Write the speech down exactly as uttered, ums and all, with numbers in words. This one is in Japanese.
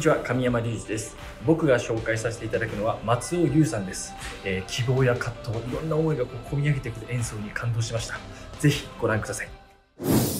ちは、神山隆二です。僕が紹介させていただくのは松尾優さんです。えー、希望や葛藤、いろんな思いがこう込み上げてくる演奏に感動しました。ぜひご覧ください。